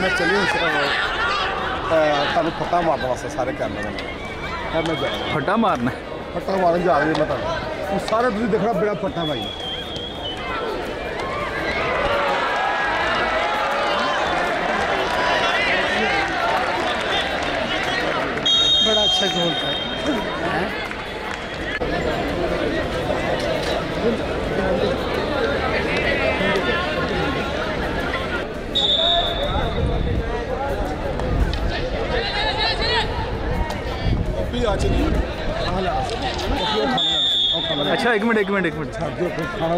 मैं चली तुम फट्टा मारने वास्ते सारे कैमरे मैं जा रहा फट्टा मारना फट्टा मारन जा रही मैं तुम सारे तुम देखना बड़ा फट्टा भाई बड़ा अच्छा गोल था अच्छा एक मिनट खाना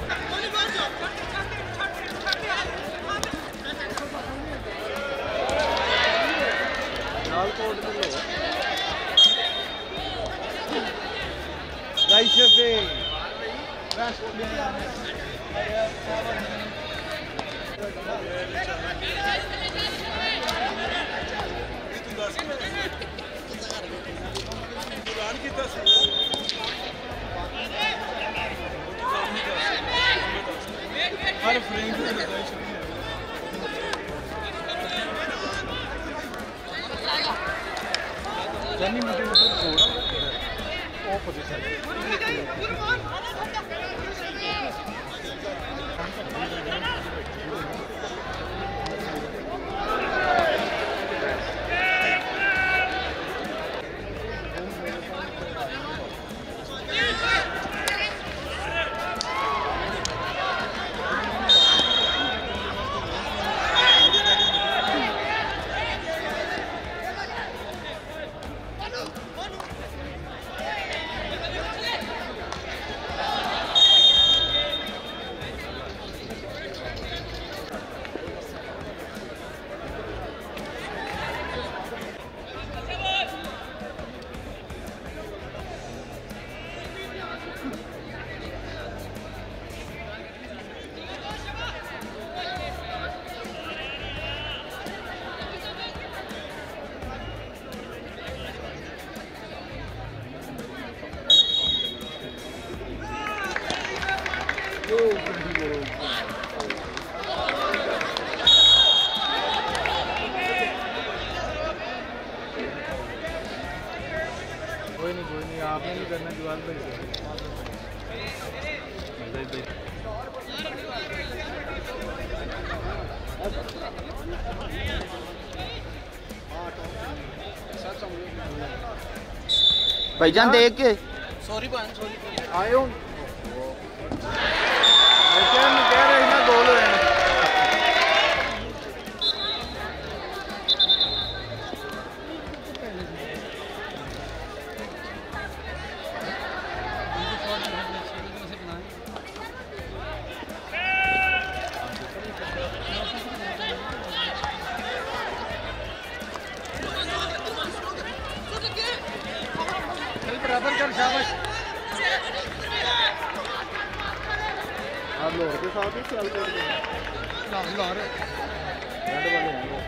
कोई नहीं आपने नहीं करना दीवार पे भाईजान देख के सॉरी आयो कह रहे ना गोल हो जाना बराबर कर शाबाश आप लोग के साथ ही चल कर लाहौर रेड वाले हैं वो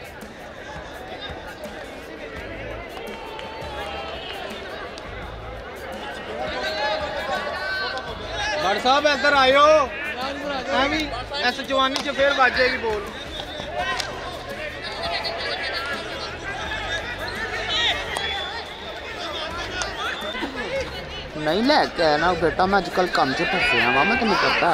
बड़ साहब इधर आयो भी ऐसे जवानी च फिर बज जाएगी बोल नहीं लैके आया ना बेटा मैं अजकल काम से फसे हाँ मैं तेन पता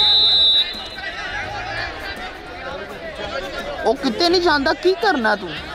वो कितने नहीं जाता की करना तू